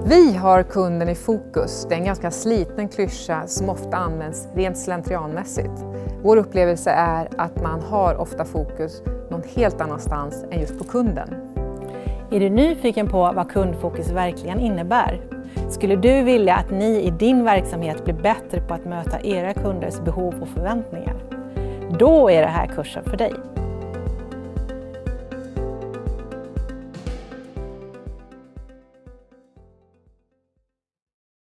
Vi har kunden i fokus. Det är en ganska sliten klyscha som ofta används rent slentrianmässigt. Vår upplevelse är att man har ofta fokus någon helt annanstans än just på kunden. Är du nyfiken på vad kundfokus verkligen innebär? Skulle du vilja att ni i din verksamhet blir bättre på att möta era kunders behov och förväntningar? Då är det här kursen för dig.